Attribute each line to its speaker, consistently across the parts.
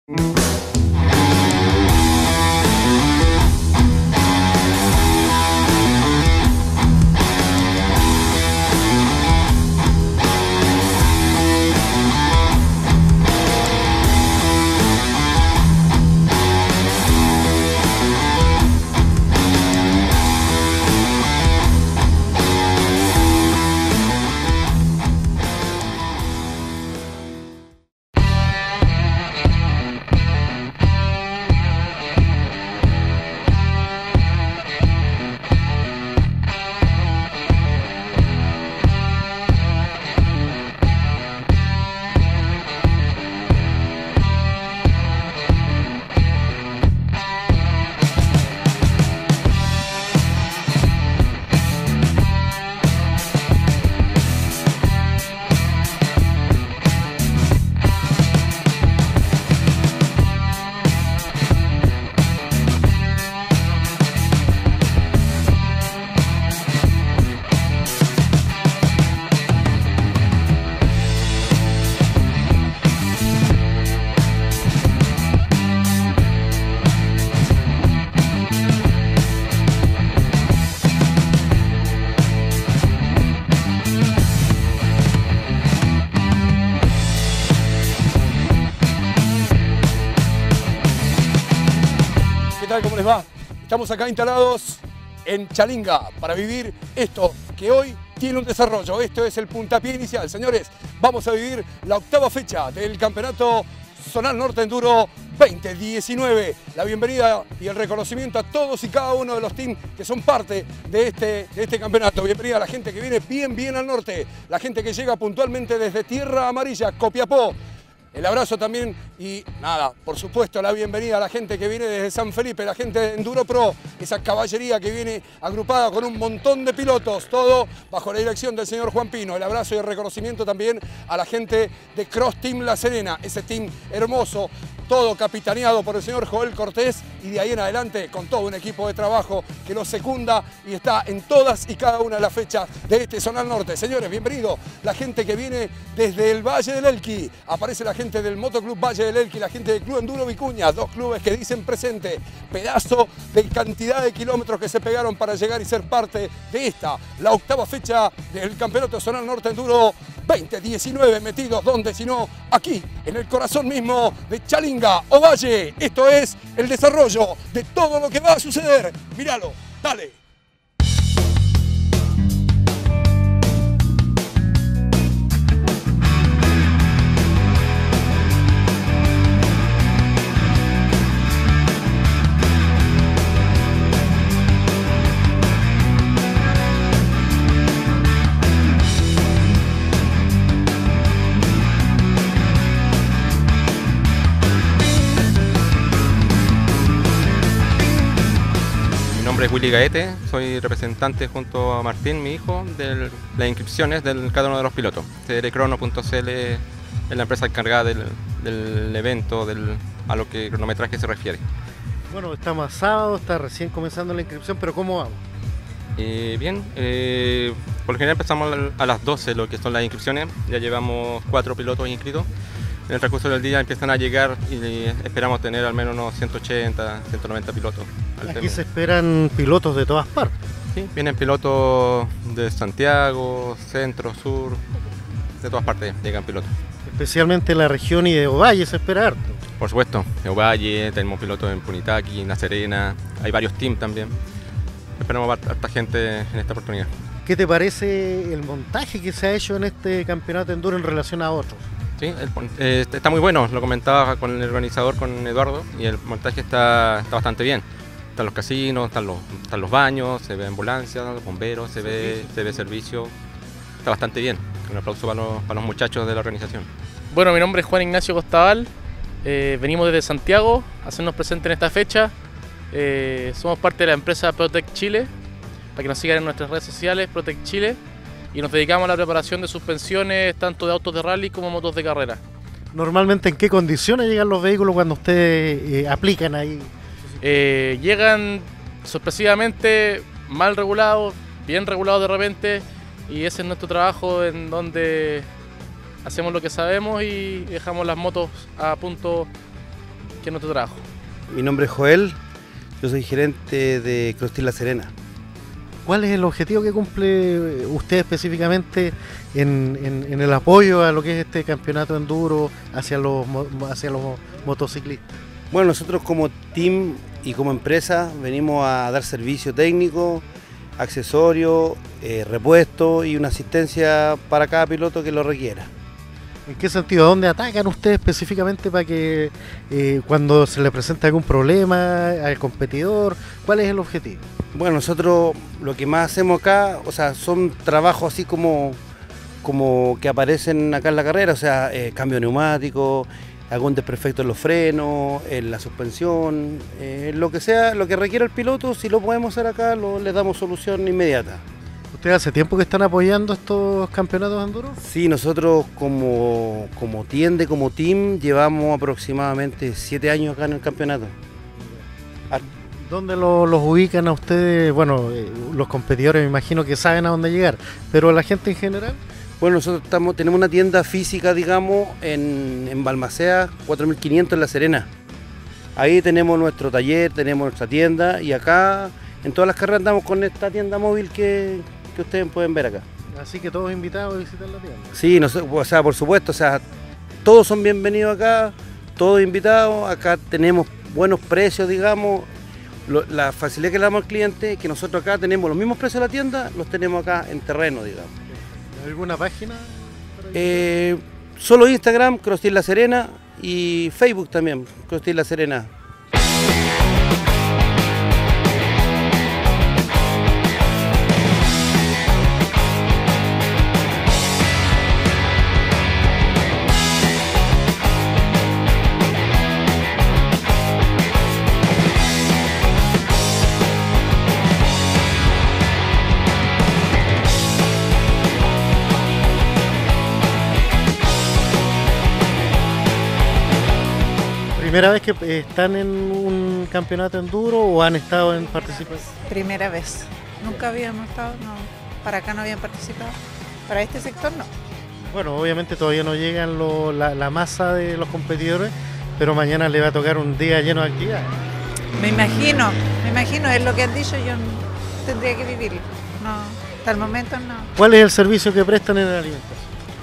Speaker 1: ¿Qué tal? ¿Cómo les va? Estamos acá instalados en Chalinga para vivir esto que hoy tiene un desarrollo. Esto es el puntapié inicial. Señores, vamos a vivir la octava fecha del Campeonato Zonal Norte Enduro 2019. La bienvenida y el reconocimiento a todos y cada uno de los teams que son parte de este campeonato. Bienvenida a la gente que viene bien al norte, la gente que llega puntualmente desde Tierra Amarilla, Copiapó. El abrazo también y nada, por supuesto la bienvenida a la gente que viene desde San Felipe, la gente de Enduro Pro, esa caballería que viene agrupada con un montón de pilotos, todo bajo la dirección del señor Juan Pino. El abrazo y el reconocimiento también a la gente de Cross Team La Serena, ese team hermoso, todo capitaneado por el señor Joel Cortés y de ahí en adelante con todo un equipo de trabajo que lo secunda y está en todas y cada una de las fechas de este Zonal Norte. Señores, bienvenido la gente que viene desde el Valle del Elqui, aparece la gente del Motoclub Valle del Elqui, la gente del Club Enduro Vicuña, dos clubes que dicen presente, pedazo de cantidad de kilómetros que se pegaron para llegar y ser parte de esta, la octava fecha del Campeonato Zonal Norte Enduro 2019, metidos donde sino aquí, en el corazón mismo de Chalinga, Ovalle. Esto es el desarrollo de todo lo que va a suceder. Míralo, dale.
Speaker 2: Mi nombre es Willy Gaete, soy representante junto a Martín, mi hijo, de las inscripciones de cada uno de los pilotos. CRCrono.cl es la empresa encargada del evento, a lo que cronometraje se refiere.
Speaker 3: Bueno, estamos a sábado, está recién comenzando la inscripción, pero ¿cómo vamos?
Speaker 2: Bien, por lo general empezamos a las 12 lo que son las inscripciones, ya llevamos 4 pilotos inscritos. En el transcurso del día empiezan a llegar y esperamos tener al menos unos 180, 190 pilotos.
Speaker 3: Aquí se esperan pilotos de todas partes.
Speaker 2: Sí, vienen pilotos de Santiago, centro, sur, de todas partes llegan pilotos.
Speaker 3: Especialmente en la región y de Ovalle se espera harto.
Speaker 2: Por supuesto, en Ovalle, tenemos pilotos en Punitaqui, en La Serena, hay varios teams también. Esperamos a harta gente en esta oportunidad.
Speaker 3: ¿Qué te parece el montaje que se ha hecho en este campeonato de enduro en relación a otros?
Speaker 2: Sí, está muy bueno, lo comentaba con el organizador, con Eduardo, y el montaje está bastante bien. Están los casinos, están los baños, se ve ambulancia, los bomberos, se ve servicio, está bastante bien. Un aplauso para los muchachos de la organización.
Speaker 4: Bueno, mi nombre es Juan Ignacio Costabal, venimos desde Santiago a hacernos presentes en esta fecha. Somos parte de la empresa Protec Chile, para que nos sigan en nuestras redes sociales, Protec Chile. Y nos dedicamos a la preparación de suspensiones tanto de autos de rally como motos de carrera.
Speaker 3: Normalmente, ¿en qué condiciones llegan los vehículos cuando ustedes aplican ahí?
Speaker 4: Llegan sorpresivamente mal regulados, bien regulados de repente, y ese es nuestro trabajo, en donde hacemos lo que sabemos y dejamos las motos a punto que es nuestro trabajo.
Speaker 5: Mi nombre es Joel, yo soy gerente de Cross Team La Serena.
Speaker 3: ¿Cuál es el objetivo que cumple usted específicamente en el apoyo a lo que es este campeonato enduro hacia los motociclistas?
Speaker 5: Bueno, nosotros como team y como empresa venimos a dar servicio técnico, accesorios, repuestos y una asistencia para cada piloto que lo requiera.
Speaker 3: ¿En qué sentido? ¿Dónde atacan ustedes específicamente para que cuando se le presenta algún problema al competidor? ¿Cuál es el objetivo?
Speaker 5: Bueno, nosotros lo que más hacemos acá, o sea, son trabajos así como que aparecen acá en la carrera, o sea, cambio neumático, algún desperfecto en los frenos, en la suspensión, lo que sea, lo que requiera el piloto, si lo podemos hacer acá, le damos solución inmediata.
Speaker 3: ¿Ustedes hace tiempo que están apoyando estos campeonatos de enduro?
Speaker 5: Sí, nosotros como tienda, como team, llevamos aproximadamente 7 años acá en el campeonato.
Speaker 3: ¿Dónde los ubican a ustedes? Bueno, los competidores me imagino que saben a dónde llegar, pero la gente en general.
Speaker 5: Bueno, nosotros tenemos una tienda física, digamos, en Balmaceda 4500 en La Serena. Ahí tenemos nuestro taller, tenemos nuestra tienda y acá en todas las carreras andamos con esta tienda móvil que ustedes pueden ver acá.
Speaker 3: Así que todos invitados a visitar la tienda.
Speaker 5: Sí, o sea, por supuesto, o sea, todos son bienvenidos acá, todos invitados, acá tenemos buenos precios, digamos. La facilidad que le damos al cliente es que nosotros acá tenemos los mismos precios de la tienda, los tenemos acá en terreno, digamos.
Speaker 3: ¿Alguna página?
Speaker 5: Solo Instagram, Cross Team La Serena, y Facebook también, Cross Team La Serena.
Speaker 3: ¿Primera vez que están en un campeonato enduro o han estado en participación?
Speaker 6: Primera vez. Nunca habíamos estado, no. Para acá no habían participado. Para este sector no.
Speaker 3: Bueno, obviamente todavía no llegan la masa de los competidores, pero mañana le va a tocar un día lleno de actividades.
Speaker 6: Me imagino, es lo que han dicho, yo tendría que vivirlo. No, hasta el momento no.
Speaker 3: ¿Cuál es el servicio que prestan en el alimentación?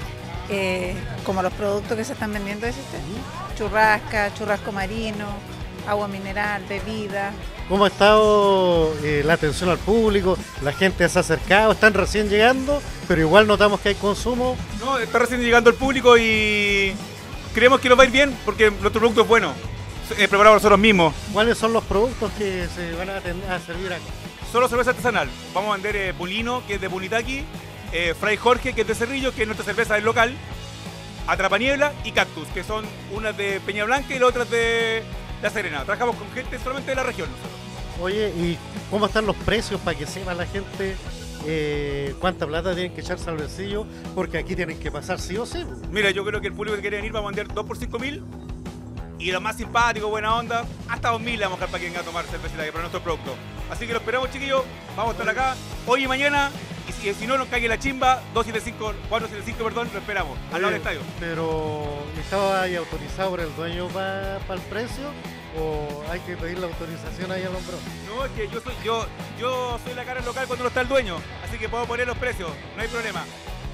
Speaker 6: Como los productos que se están vendiendo, ¿es usted? Churrasco marino, agua mineral, bebida.
Speaker 3: ¿Cómo ha estado la atención al público? ¿La gente se ha acercado? ¿Están recién llegando? Pero igual notamos que hay consumo.
Speaker 7: No, está recién llegando el público y creemos que nos va a ir bien porque nuestro producto es bueno. Preparado nosotros mismos.
Speaker 3: ¿Cuáles son los productos que se van a servir acá?
Speaker 7: Solo cerveza artesanal. Vamos a vender Pulino, que es de Punitaqui, Fray Jorge, que es de Cerrillo, que es nuestra cerveza del local, Atrapaniebla y Cactus, que son unas de Peña Blanca y las otras de La Serena. Trabajamos con gente solamente de la región nosotros.
Speaker 3: Oye, ¿y cómo están los precios para que sepa la gente cuánta plata tienen que echarse al bolsillo? Porque aquí tienen que pasar sí o sí.
Speaker 7: Mira, yo creo que el público que quiere venir va a vender 2 por 5.000 y lo más simpático, buena onda, hasta 2.000 le vamos a dejar para que venga a tomar cervecita que para nuestro producto. Así que lo esperamos, chiquillos, vamos a estar acá hoy y mañana. Y si no nos cae la chimba, 475, perdón, lo esperamos, al lado del estadio.
Speaker 3: Pero ¿estaba ahí autorizado por el dueño para el precio o hay que pedir la autorización ahí al hombro?
Speaker 7: No, es que yo soy la cara del local cuando no está el dueño, así que puedo poner los precios, no hay problema.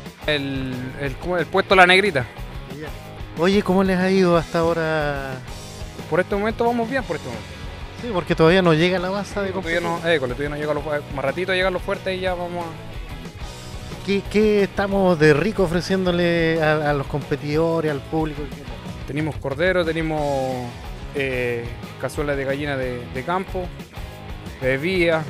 Speaker 8: El puesto La Negrita.
Speaker 3: Oye, ¿cómo les ha ido hasta ahora?
Speaker 8: Por este momento vamos bien, por este momento.
Speaker 3: Sí, porque todavía no llega la masa de
Speaker 8: todavía no llega más ratito llegan los fuertes y ya vamos a...
Speaker 3: ¿Qué estamos de rico ofreciéndole a los competidores, al público?
Speaker 8: Tenemos cordero, tenemos cazuela de gallina de campo, bebida,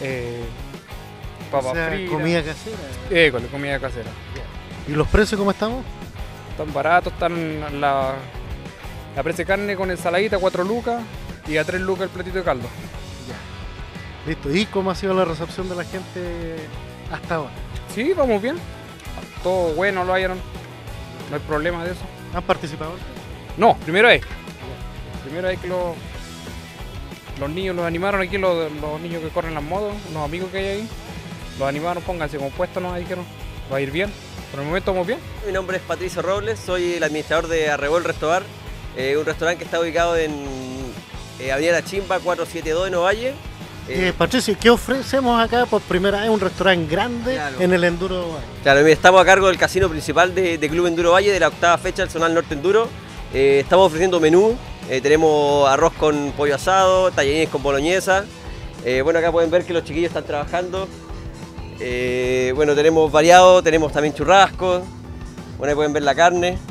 Speaker 8: papas fritas.
Speaker 3: Comida casera.
Speaker 8: Con comida casera.
Speaker 3: ¿Y los precios cómo estamos?
Speaker 8: Están baratos, están la presa de carne con ensaladita 4 lucas y a 3 lucas el platito de caldo.
Speaker 3: Ya. Listo. ¿Y cómo ha sido la recepción de la gente hasta ahora?
Speaker 8: Sí, vamos bien. Todo bueno lo hallaron. No hay problema de eso.
Speaker 3: ¿Han participado?
Speaker 8: No, primera vez. Primera vez que los niños los animaron aquí, los niños que corren las motos, los amigos que hay ahí. Los animaron, pónganse compuestos, nos dijeron. Va a ir bien. Por el momento vamos bien.
Speaker 9: Mi nombre es Patricio Robles, soy el administrador de Arrebol Restobar. un restaurante que está ubicado en Avenida La Chimba 472 en Ovalle.
Speaker 3: Patricio, ¿qué ofrecemos acá por primera vez? Un restaurante grande, claro, en el Enduro Valle.
Speaker 9: Claro, estamos a cargo del casino principal de Club Enduro Valle, de la 8ª fecha del Zonal Norte Enduro. Estamos ofreciendo menú, tenemos arroz con pollo asado, tallarines con boloñesa. Bueno, acá pueden ver que los chiquillos están trabajando. Bueno, tenemos variado, tenemos también churrascos. Bueno, ahí pueden ver la carne.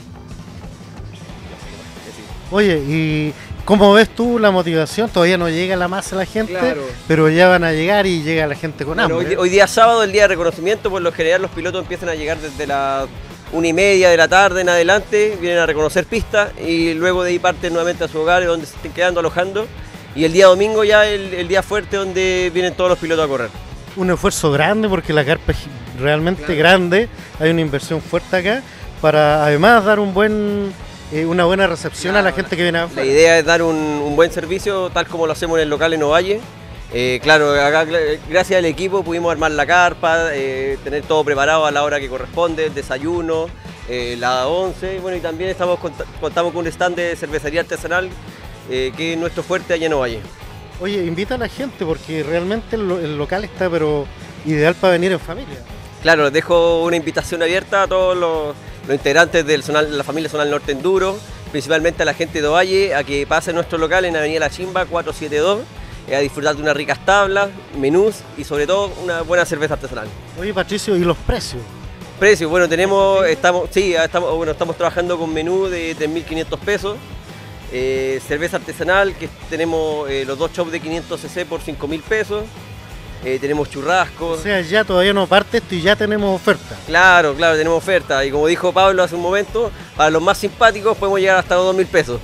Speaker 3: Oye, y ¿cómo ves tú la motivación? Todavía no llega la masa de la gente, claro, pero ya van a llegar y llega la gente con hambre.
Speaker 9: Hoy día sábado, el día de reconocimiento, por lo general los pilotos empiezan a llegar desde las 1:30 de la tarde en adelante, vienen a reconocer pistas y luego de ahí parten nuevamente a sus hogares donde se estén quedando alojando. Y el día domingo ya el día fuerte donde vienen todos los pilotos a correr.
Speaker 3: Un esfuerzo grande porque la carpa es realmente grande, hay una inversión fuerte acá para además dar una buena recepción a la gente que viene afuera.
Speaker 9: La idea es dar un buen servicio tal como lo hacemos en el local en Ovalle. Claro, acá gracias al equipo pudimos armar la carpa, tener todo preparado a la hora que corresponde, el desayuno, la 11, bueno, y también contamos con un stand de cervecería artesanal que es nuestro fuerte allá en Ovalle.
Speaker 3: Oye, invita a la gente porque realmente el local está pero ideal para venir en familia.
Speaker 9: Claro, les dejo una invitación abierta a todos los integrantes de la familia Zonal Norte Enduro, principalmente a la gente de Ovalle, a que pase a nuestro local en Avenida La Chimba 472, a disfrutar de unas ricas tablas, menús y sobre todo una buena cerveza artesanal.
Speaker 3: Oye Patricio, ¿y los precios?
Speaker 9: Precios, bueno, estamos trabajando con menú de 3.500 pesos, cerveza artesanal, que tenemos los 2 chops de 500 cc por 5.000 pesos. Tenemos churrascos.
Speaker 3: O sea, ya todavía no parte esto y ya tenemos oferta.
Speaker 9: Claro, tenemos oferta. Y como dijo Pablo hace un momento, para los más simpáticos podemos llegar hasta los 2.000 pesos.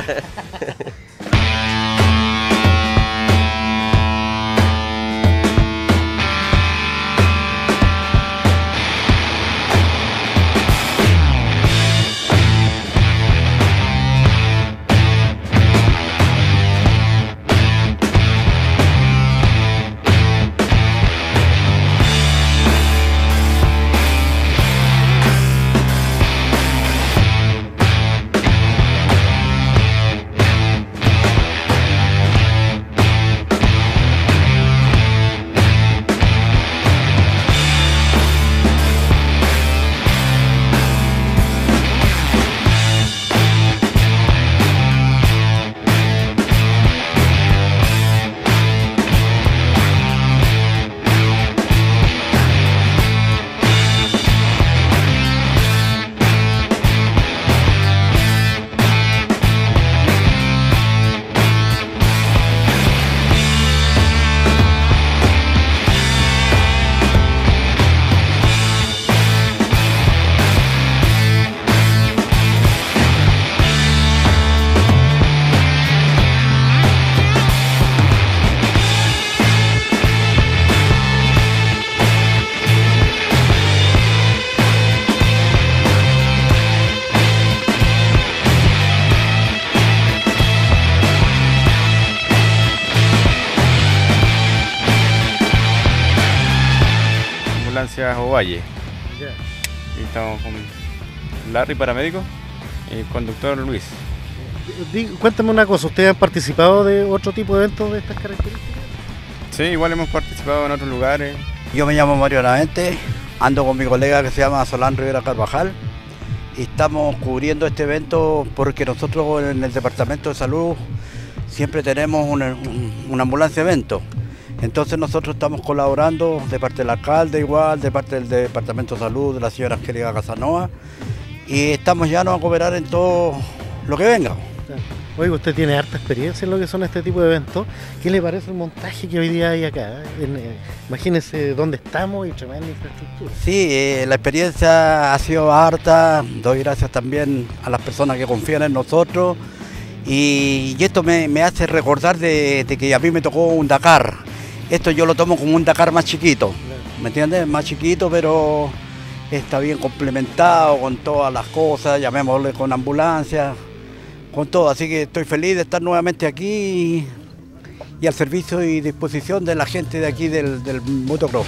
Speaker 10: Ovalle. Y estamos con Larry, paramédico, y el conductor Luis.
Speaker 3: Cuéntame una cosa, ¿ustedes han participado de otro tipo de eventos de estas características?
Speaker 10: Sí, igual hemos participado en otros lugares.
Speaker 11: Yo me llamo Mario Navente, ando con mi colega que se llama Solán Rivera Carvajal y estamos cubriendo este evento porque nosotros en el Departamento de Salud siempre tenemos una ambulancia evento. Entonces nosotros estamos colaborando de parte del alcalde igual, de parte del Departamento de Salud, de la señora Angélica Casanova, y estamos ya a cooperar en todo lo que venga.
Speaker 3: Oiga, usted tiene harta experiencia en lo que son este tipo de eventos. ¿Qué le parece el montaje que hoy día hay acá? Imagínese dónde estamos y tremenda infraestructura.
Speaker 11: Sí, la experiencia ha sido harta, doy gracias también a las personas que confían en nosotros, y esto me hace recordar de que a mí me tocó un Dakar. Esto yo lo tomo como un Dakar más chiquito, ¿me entiendes? Más chiquito, pero está bien complementado con todas las cosas, llamémosle con ambulancia, con todo. Así que estoy feliz de estar nuevamente aquí y al servicio y disposición de la gente de aquí del motocross.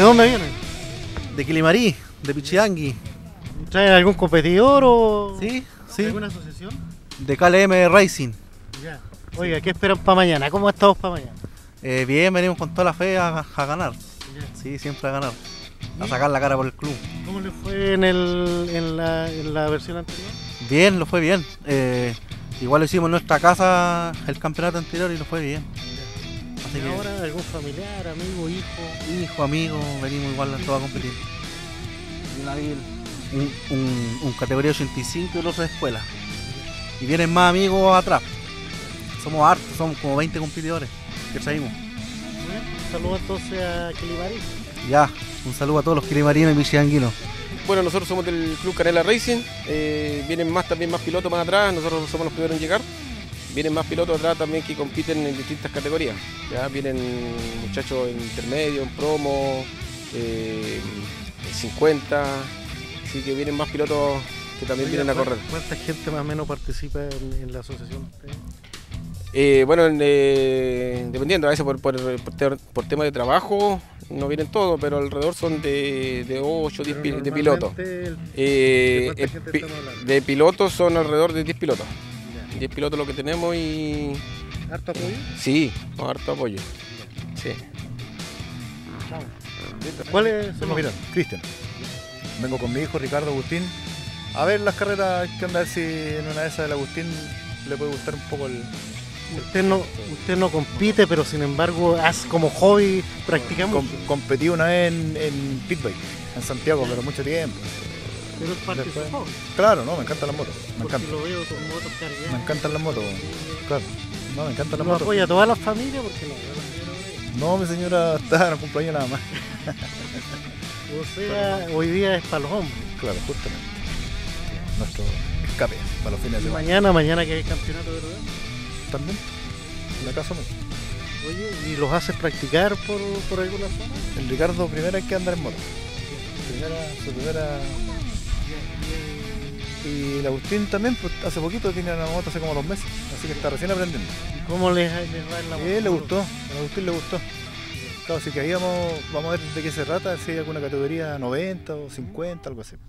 Speaker 3: dónde vienen?
Speaker 12: De Quilimarí, de Pichidangui.
Speaker 3: ¿Traen algún competidor o
Speaker 12: Sí.
Speaker 3: alguna asociación?
Speaker 12: De KLM Racing.
Speaker 3: Ya. Oiga, ¿qué esperan para mañana? ¿Cómo estamos para mañana?
Speaker 12: Bien, venimos con toda la fe a ganar. Sí, siempre a ganar. A sacar la cara por el club.
Speaker 3: ¿Cómo le fue en la versión anterior?
Speaker 12: Bien, lo fue bien. Igual lo hicimos en nuestra casa el campeonato anterior y lo fue bien. Así
Speaker 3: ¿Y
Speaker 12: que
Speaker 3: ahora algún familiar, amigo, hijo?
Speaker 12: hijo, amigo, venimos igual a todos a competir. Un categoría 85 y el otro de escuela. Y vienen más amigos atrás. Somos hartos, somos como 20 competidores que traímos.
Speaker 3: Un saludo entonces a Quilimarí.
Speaker 12: Ya, un saludo a todos los quilimarinos y pichidanguinos.
Speaker 13: Bueno, nosotros somos del Club Canela Racing, vienen también más pilotos más atrás, nosotros somos los primeros en llegar. Vienen más pilotos atrás también que compiten en distintas categorías. Ya vienen muchachos en intermedio, en promo, 50, así que vienen más pilotos que también vienen a correr.
Speaker 3: ¿Cuánta gente más o menos participa en la asociación?
Speaker 13: Bueno, dependiendo, a veces por tema de trabajo no vienen todos, pero alrededor son de 8 o 10 de pilotos. De pilotos son alrededor de 10 pilotos. 10 pilotos lo que tenemos y...
Speaker 3: ¿Harto apoyo?
Speaker 13: Sí, harto apoyo. Sí.
Speaker 3: ¿Cuál es su
Speaker 14: Mira, Cristian. Vengo con mi hijo Ricardo Agustín a ver las carreras, que anda a ver si en una de esas del Agustín le puede gustar un poco el...
Speaker 3: Usted no compite, pero sin embargo hace como hobby, practicamos.
Speaker 14: Competí una vez en pitbike, en Santiago, pero mucho tiempo.
Speaker 3: Pero es parte de su hobby.
Speaker 14: Claro, no, me encantan las motos. Me
Speaker 3: Porque
Speaker 14: encantan.
Speaker 3: lo veo con motos cargadas.
Speaker 14: Me encantan las motos, claro. No, me encantan las
Speaker 3: ¿No
Speaker 14: motos.
Speaker 3: apoya a toda la familia? Porque
Speaker 14: No, mi señora está en el cumpleaños nada más.
Speaker 3: O sea, hoy día es para los hombres.
Speaker 14: Claro, justamente. Nuestro escape para los fines de
Speaker 3: Y
Speaker 14: semana.
Speaker 3: mañana que hay campeonato, ¿verdad?
Speaker 14: También, en la casa no.
Speaker 3: Oye, ¿y los haces practicar por alguna zona?
Speaker 14: El Ricardo primero hay que andar en moto. Su primera... Y el Agustín también, pues hace poquito tiene una moto, hace como 2 meses, así que está recién aprendiendo.
Speaker 3: ¿Y cómo les va en la moto?
Speaker 14: Le gustó, a Agustín le gustó. Claro, así que ahí vamos a ver de qué se trata, si hay alguna categoría 90 o 50, algo así.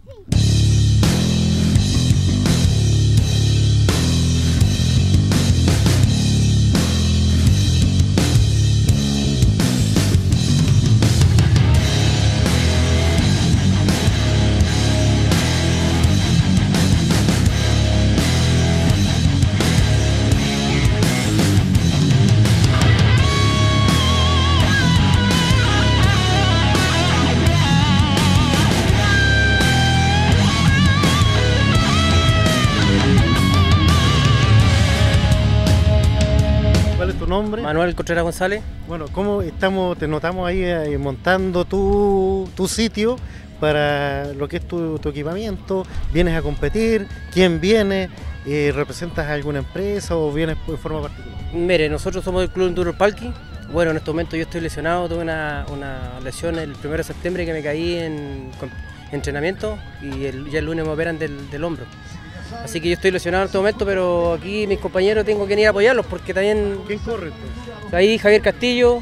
Speaker 3: Nombre?
Speaker 15: Manuel Contreras González.
Speaker 3: Bueno, ¿cómo te notamos ahí montando tu sitio para lo que es tu equipamiento? ¿Vienes a competir? ¿Quién viene? ¿Representas a alguna empresa o vienes de forma particular?
Speaker 15: Mire, nosotros somos del Club Enduro Palki. Bueno, en este momento yo estoy lesionado, tuve una lesión el 1 de septiembre que me caí en entrenamiento y ya el lunes me operan del hombro. Así que yo estoy lesionado en este momento, pero aquí mis compañeros tengo que ir a apoyarlos porque también...
Speaker 3: ¿Quién corre?
Speaker 15: Ahí Javier Castillo,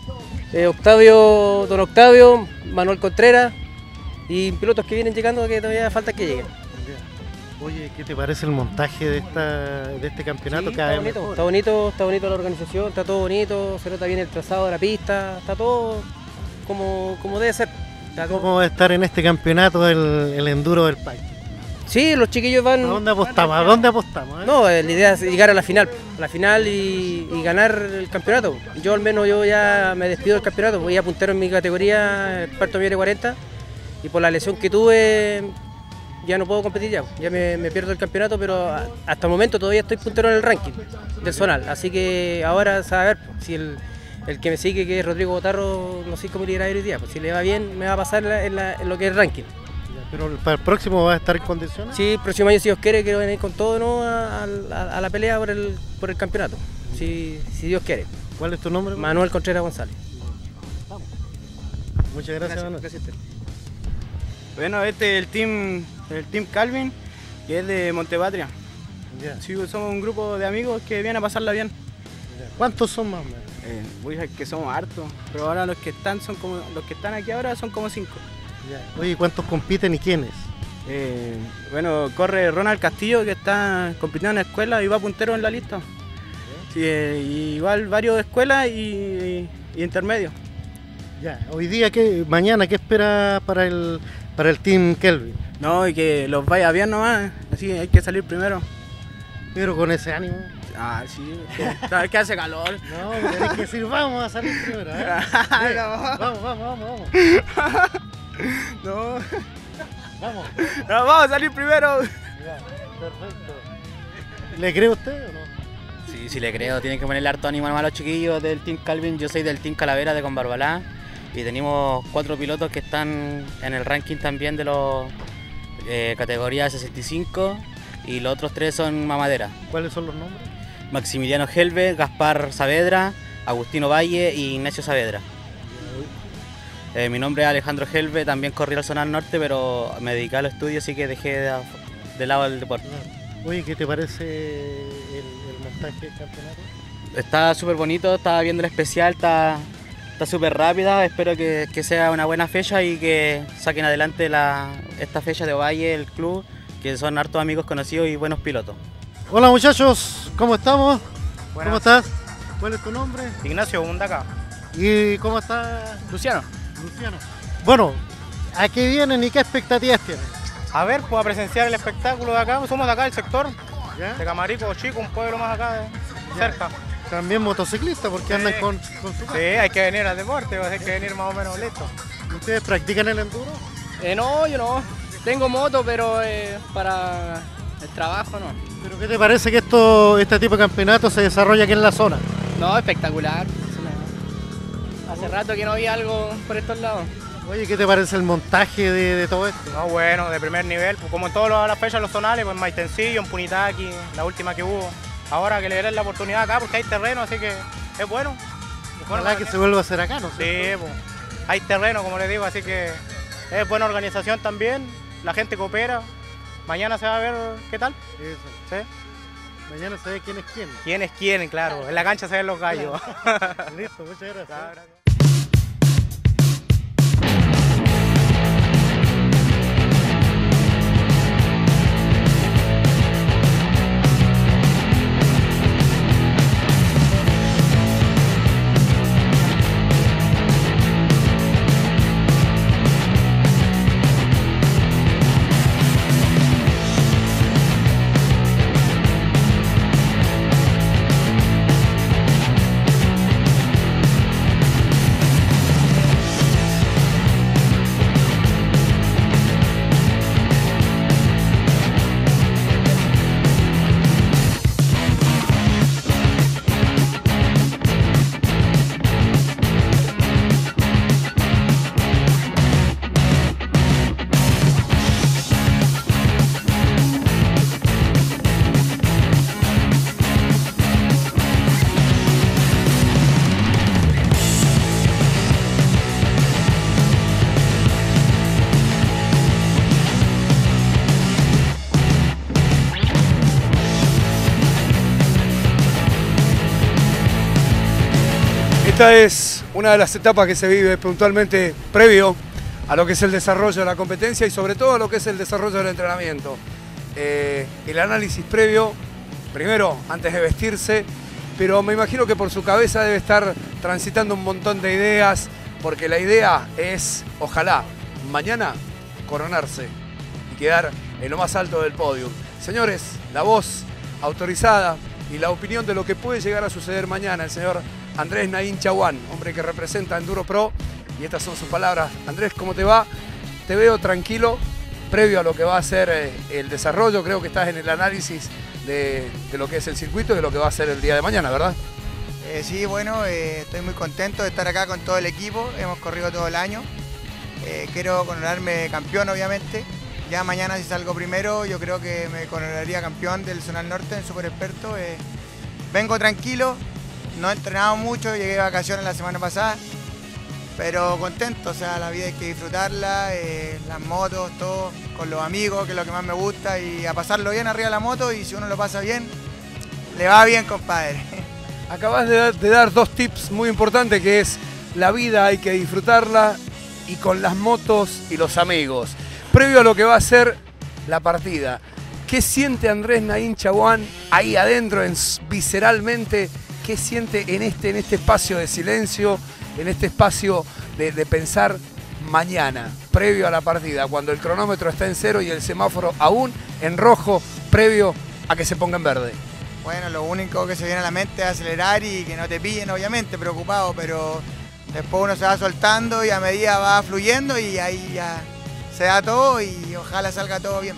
Speaker 15: Don Octavio, Manuel Contreras y pilotos que vienen llegando que todavía falta que lleguen.
Speaker 3: Oye, ¿qué te parece el montaje de este campeonato?
Speaker 15: Sí,
Speaker 3: cada vez
Speaker 15: bonito,
Speaker 3: mejor?
Speaker 15: está bonito la organización, está todo bonito, se nota bien el trazado de la pista, está todo como debe ser.
Speaker 3: ¿Cómo va a estar en este campeonato el enduro del Palki?
Speaker 15: Sí, los chiquillos van...
Speaker 3: ¿A dónde apostamos? ¿A dónde apostamos?
Speaker 15: No, la idea es llegar a la final y ganar el campeonato. Yo al menos ya me despido del campeonato, voy a puntero en mi categoría, experto mayor de 40, y por la lesión que tuve ya no puedo competir ya me pierdo el campeonato, pero hasta el momento todavía estoy puntero en el ranking del zonal, así que ahora a ver si el que me sigue, que es Rodrigo Botarro, no sé cómo le irá a ir hoy día, pues si le va bien me va a pasar en lo que es el ranking.
Speaker 3: ¿Pero para el próximo va a estar en condiciones?
Speaker 15: Sí, el próximo año, si Dios quiere, quiero venir con todo, ¿no? a la pelea por el campeonato, si Dios quiere.
Speaker 3: ¿Cuál es tu nombre?
Speaker 15: Manuel Contreras González.
Speaker 3: Muchas gracias, Manuel.
Speaker 15: Gracias a usted.
Speaker 16: Bueno, este es el team Calvin, que es de Montepatria.
Speaker 3: Yeah.
Speaker 16: Sí, somos un grupo de amigos que vienen a pasarla bien.
Speaker 3: ¿Cuántos son más o menos?
Speaker 16: Es que somos hartos, pero ahora los que están aquí ahora son como 5.
Speaker 3: Oye, ¿cuántos compiten y quiénes?
Speaker 16: Bueno, corre Ronald Castillo, que está compitiendo en la escuela y va puntero en la lista. Sí, y igual varios de escuela y intermedio.
Speaker 3: Ya, hoy día, mañana, ¿qué espera para el Team Kelvin?
Speaker 16: No, y que los vaya bien nomás, así hay que salir primero.
Speaker 3: Pero con ese ánimo.
Speaker 16: Ah, sí, sabes que hace calor.
Speaker 3: No, tenés que decir, vamos a salir primero. Vamos.
Speaker 16: No.
Speaker 3: Vamos.
Speaker 16: No, vamos a salir primero.
Speaker 3: Ya, perfecto. ¿Le cree usted o no?
Speaker 17: Sí, le creo. Tienen que ponerle harto ánimo a los chiquillos del Team Calvin. Yo soy del Team Calavera de Conbarbalá y tenemos 4 pilotos que están en el ranking también de los categoría 65 y los otros 3 son mamadera.
Speaker 3: ¿Cuáles son los nombres?
Speaker 17: Maximiliano Helve, Gaspar Saavedra, Agustino Valle y Ignacio Saavedra. Mi nombre es Alejandro Helve, también corrí al Zonal Norte, pero me dediqué a los estudios, así que dejé de lado el deporte.
Speaker 3: Oye, ¿qué te parece el montaje del campeonato?
Speaker 17: Está súper bonito, estaba viendo el especial, está súper rápida, espero que sea una buena fecha y que saquen adelante esta fecha de Ovalle, el club, que son hartos amigos conocidos y buenos pilotos.
Speaker 3: Hola muchachos, ¿cómo estamos?
Speaker 16: Buenas.
Speaker 3: ¿Cómo estás? ¿Cuál es tu nombre?
Speaker 16: Ignacio Mundaca.
Speaker 3: ¿Y cómo estás?
Speaker 16: Luciano.
Speaker 3: Bueno, ¿a qué vienen y qué expectativas tienen?
Speaker 16: A ver, pues a presenciar el espectáculo de acá, somos de acá del sector, de Camarico Chico, un pueblo más acá cerca.
Speaker 3: También motociclistas, porque andan con su
Speaker 16: Sí, hay que venir al deporte, hay que venir más o menos listo.
Speaker 3: ¿Ustedes practican el enduro?
Speaker 18: No, yo no. Tengo moto, pero para el trabajo no.
Speaker 3: ¿Pero qué te parece que este tipo de campeonato se desarrolla aquí en la zona?
Speaker 18: No, espectacular. Hace rato que no había algo por estos lados.
Speaker 3: Oye, ¿qué te parece el montaje de todo esto?
Speaker 16: No, bueno, de primer nivel, pues como en todas las fechas los zonales, pues en Maitencillo, en Punitaqui, la última que hubo. Ahora que le den la oportunidad acá porque hay terreno, así que es bueno.
Speaker 3: Ojalá que se vuelva a hacer acá, ¿no?
Speaker 16: Sí, pues, hay terreno, como les digo, así que es buena organización también, la gente coopera. Mañana se va a ver qué tal.
Speaker 3: Eso.
Speaker 16: ¿Sí?
Speaker 3: Mañana se ve quién es quién.
Speaker 16: ¿Quién es quién? Claro, en la cancha se ven los gallos.
Speaker 3: Listo, muchas gracias.
Speaker 1: Esta es una de las etapas que se vive puntualmente previo a lo que es el desarrollo de la competencia y sobre todo a lo que es el desarrollo del entrenamiento. El análisis previo, primero antes de vestirse, pero me imagino que por su cabeza debe estar transitando un montón de ideas, porque la idea es, ojalá, mañana coronarse y quedar en lo más alto del podio. Señores, la voz autorizada y la opinión de lo que puede llegar a suceder mañana, el señor Andrés Naín Chaguán, hombre que representa Enduro Pro, y estas son sus palabras. Andrés, ¿cómo te va? Te veo tranquilo, previo a lo que va a ser el desarrollo, creo que estás en el análisis de lo que es el circuito y de lo que va a ser el día de mañana, ¿verdad?
Speaker 19: Sí, bueno, estoy muy contento de estar acá con todo el equipo, hemos corrido todo el año, quiero coronarme campeón obviamente, ya mañana si salgo primero yo creo que me coronaría campeón del Zonal Norte en Super Experto. Vengo tranquilo, no he entrenado mucho, llegué de vacaciones la semana pasada, pero contento, o sea, la vida hay que disfrutarla, las motos, todo, con los amigos, que es lo que más me gusta, y a pasarlo bien arriba de la moto, y si uno lo pasa bien, le va bien, compadre.
Speaker 1: acabás de dar dos tips muy importantes, que es la vida hay que disfrutarla y con las motos y los amigos. Previo a lo que va a ser la partida, ¿qué siente Andrés Naín Chaguán ahí adentro, visceralmente? ¿Qué siente en este espacio de silencio, en este espacio de pensar mañana, previo a la partida, cuando el cronómetro está en 0 y el semáforo aún en rojo, previo a que se ponga en verde?
Speaker 19: Bueno, lo único que se viene a la mente es acelerar y que no te pillen, obviamente, preocupado, pero después uno se va soltando y a medida va fluyendo y ahí ya se da todo y ojalá salga todo bien.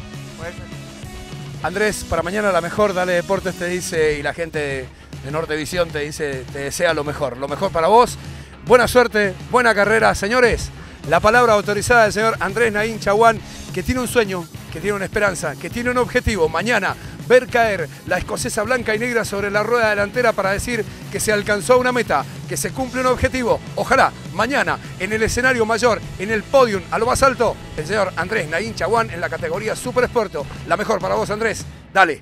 Speaker 1: Andrés, para mañana la mejor, Dale Deportes te dice, y la gente de Nortevisión te dice, te desea lo mejor para vos. Buena suerte, buena carrera, señores. La palabra autorizada del señor Andrés Naín Chaguán, que tiene un sueño, que tiene una esperanza, que tiene un objetivo. Mañana ver caer la escocesa blanca y negra sobre la rueda delantera para decir que se alcanzó una meta, que se cumple un objetivo. Ojalá mañana en el escenario mayor, en el podium, a lo más alto, el señor Andrés Naín Chaguán en la categoría Super Sport. La mejor para vos, Andrés. Dale.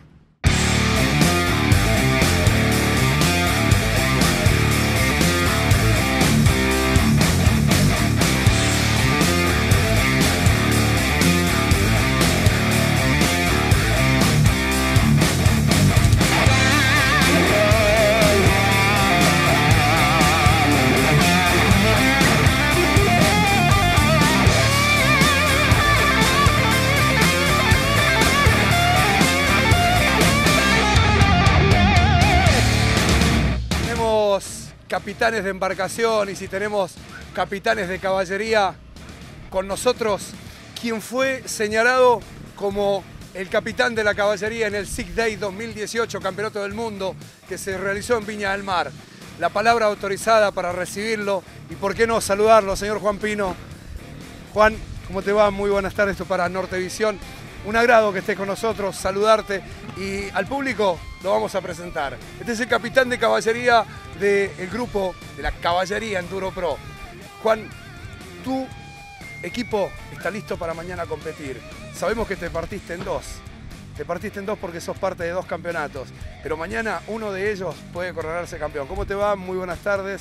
Speaker 1: Capitanes de embarcación y si tenemos capitanes de caballería con nosotros, quien fue señalado como el capitán de la caballería en el Sick Day 2018, Campeonato del Mundo, que se realizó en Viña del Mar. La palabra autorizada para recibirlo y por qué no saludarlo, señor Juan Pino. Juan, ¿cómo te va? Muy buenas tardes, esto para Nortevisión. Un agrado que estés con nosotros, saludarte y al público lo vamos a presentar. Este es el capitán de caballería del grupo de la Caballería Enduro Pro. Juan, tu equipo está listo para mañana competir. Sabemos que te partiste en dos. Te partiste en dos porque sos parte de dos campeonatos, pero mañana uno de ellos puede coronarse campeón. ¿Cómo te va? Muy buenas tardes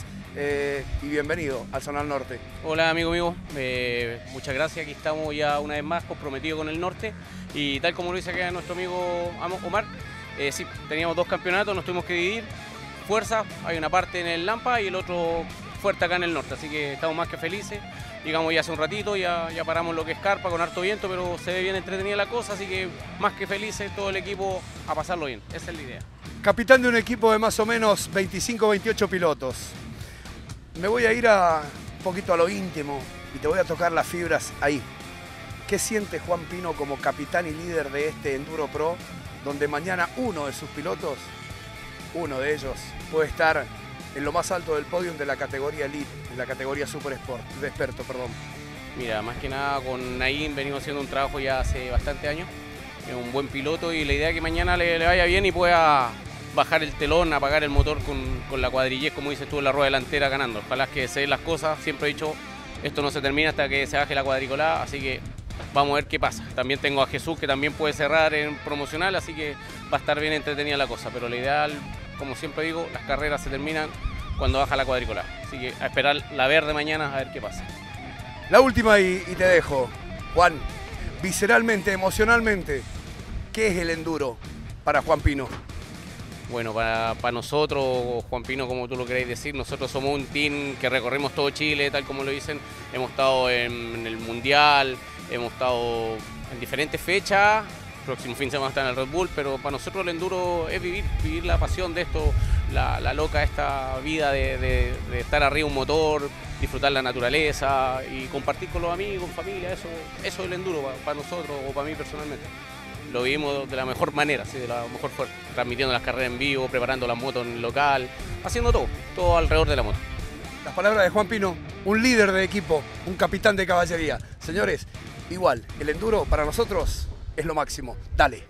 Speaker 1: y bienvenido al Zonal Norte.
Speaker 20: Hola amigo mío, muchas gracias. Aquí estamos ya una vez más comprometidos con el norte y tal como lo dice acá nuestro amigo Omar, sí, teníamos dos campeonatos, nos tuvimos que dividir. Fuerza, hay una parte en el Lampa y el otro fuerte acá en el norte, así que estamos más que felices. Llegamos ya hace un ratito, ya paramos lo que es carpa con harto viento, pero se ve bien entretenida la cosa, así que más que felices todo el equipo a pasarlo bien, esa es la idea.
Speaker 1: Capitán de un equipo de más o menos 25-28 pilotos. Me voy a ir un poquito a lo íntimo y te voy a tocar las fibras ahí. ¿Qué siente Juan Pino como capitán y líder de este Enduro Pro, donde mañana uno de sus pilotos, uno de ellos, puede estar en lo más alto del podio de la categoría Elite, en la categoría Super Sport, de experto, perdón?
Speaker 20: Mira, más que nada con Naín venimos haciendo un trabajo ya hace bastante años. Es un buen piloto y la idea es que mañana le vaya bien y pueda bajar el telón, apagar el motor con la cuadrillez, como dices tú, en la rueda delantera ganando. Ojalá que se den las cosas, siempre he dicho, esto no se termina hasta que se baje la cuadriculada, así que vamos a ver qué pasa. También tengo a Jesús que también puede cerrar en promocional, así que va a estar bien entretenida la cosa, pero lo ideal, como siempre digo, las carreras se terminan cuando baja la cuadriculada. Así que a esperar la verde mañana a ver qué pasa.
Speaker 1: La última y te dejo. Juan, visceralmente, emocionalmente, ¿qué es el enduro para Juan Pino?
Speaker 20: Bueno, para nosotros, Juan Pino, como tú lo queréis decir, nosotros somos un team que recorrimos todo Chile, tal como lo dicen. Hemos estado en el Mundial, hemos estado en diferentes fechas. Próximo fin de semana está en el Red Bull, pero para nosotros el enduro es vivir la pasión de esto, la loca esta vida de estar arriba de un motor, disfrutar la naturaleza y compartir con los amigos, familia, eso es el enduro para nosotros o para mí personalmente. Lo vivimos de la mejor manera, ¿sí? De la mejor forma, transmitiendo las carreras en vivo, preparando las motos en el local, haciendo todo alrededor de la moto.
Speaker 1: Las palabras de Juan Pino, un líder de equipo, un capitán de caballería. Señores, igual, el enduro para nosotros es lo máximo. Dale.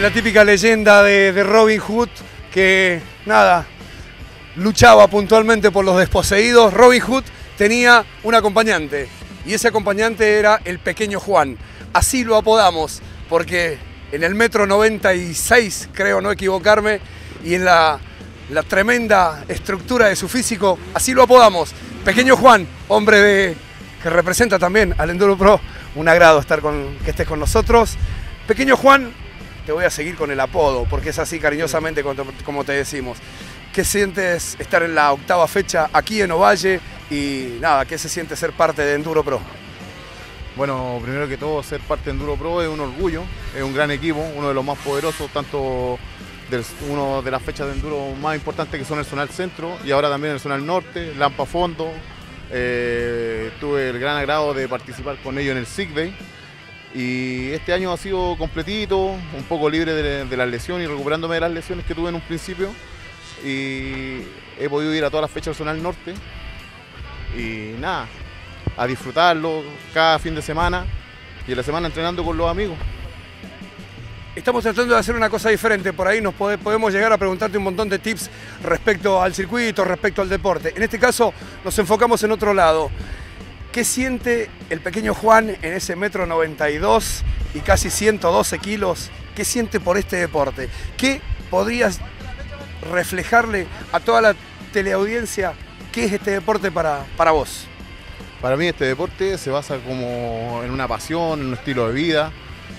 Speaker 1: Es la típica leyenda de Robin Hood que, nada, luchaba puntualmente por los desposeídos. Robin Hood tenía un acompañante y ese acompañante era el pequeño Juan. Así lo apodamos porque en el metro 96, creo no equivocarme, y en la tremenda estructura de su físico, así lo apodamos. Pequeño Juan, hombre que representa también al Enduro Pro. Un agrado que estés con nosotros. Pequeño Juan, te voy a seguir con el apodo, porque es así cariñosamente como te decimos. ¿Qué sientes estar en la 8ª fecha aquí en Ovalle? Y nada, ¿qué se siente ser parte de Enduro Pro?
Speaker 14: Bueno, primero que todo, ser parte de Enduro Pro es un orgullo, es un gran equipo, uno de los más poderosos, tanto uno de las fechas de enduro más importantes que son el Zonal Centro y ahora también el Zonal Norte, Lampa Fondo. Tuve el gran agrado de participar con ellos en el Sick Day y este año ha sido completito, un poco libre de las lesiones y recuperándome de las lesiones que tuve en un principio, y he podido ir a todas las fechas del Zonal Norte y nada, a disfrutarlo cada fin de semana y en la semana entrenando con los amigos.
Speaker 1: Estamos tratando de hacer una cosa diferente, por ahí podemos llegar a preguntarte un montón de tips respecto al circuito, respecto al deporte. En este caso nos enfocamos en otro lado. ¿Qué siente el pequeño Juan en ese metro 92 y casi 112 kilos? ¿Qué siente por este deporte? ¿Qué podrías reflejarle a toda la teleaudiencia qué es este deporte para vos?
Speaker 14: Para mí este deporte se basa como en una pasión, en un estilo de vida.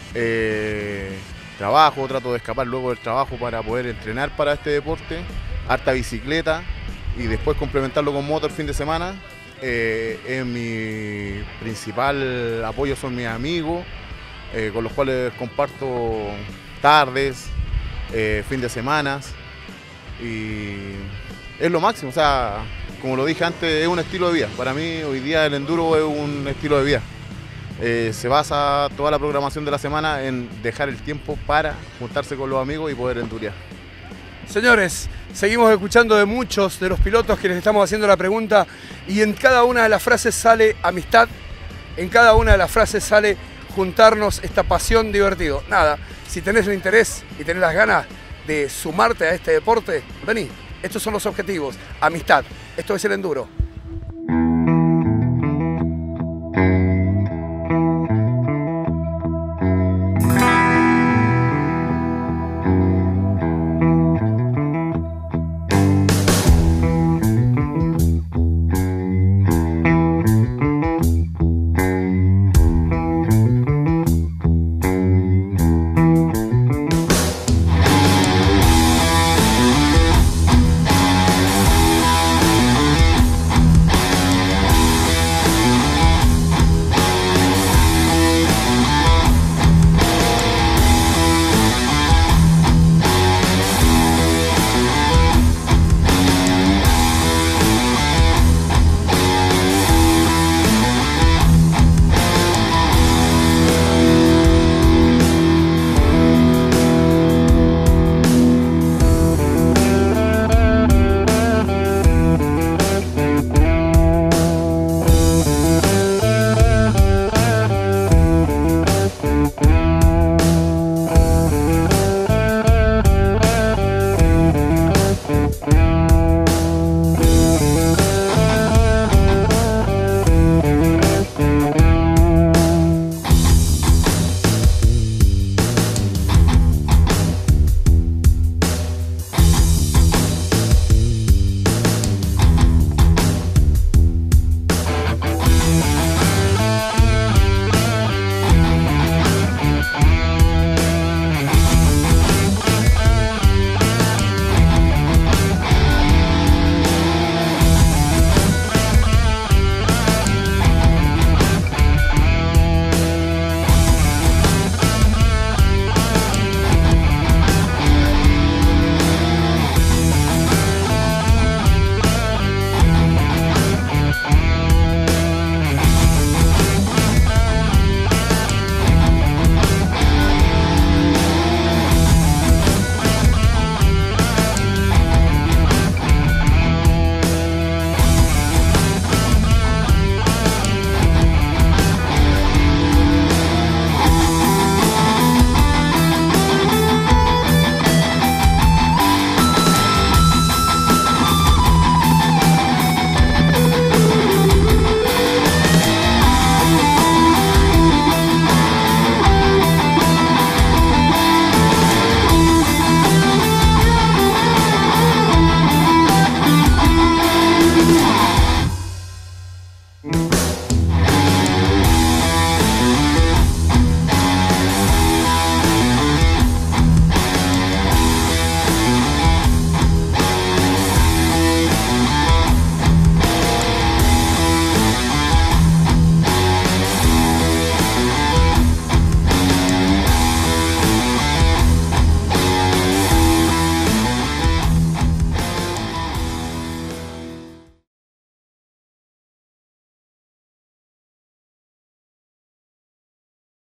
Speaker 14: Trato de escapar luego del trabajo para poder entrenar para este deporte, harta bicicleta y después complementarlo con moto el fin de semana. Mi principal apoyo son mis amigos, con los cuales comparto tardes, fin de semana, y es lo máximo. O sea, como lo dije antes, es un estilo de vida. Para mí hoy día el enduro es un estilo de vida. Se basa toda la programación de la semana en dejar el tiempo para juntarse con los amigos y poder endurear.
Speaker 1: Señores, seguimos escuchando de muchos de los pilotos que les estamos haciendo la pregunta y en cada una de las frases sale amistad, en cada una de las frases sale juntarnos, esta pasión, divertido. Nada, si tenés el interés y tenés las ganas de sumarte a este deporte, vení, estos son los objetivos, amistad, esto es el enduro.